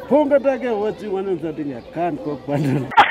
Ponga take watching 130 I can't cook bundle.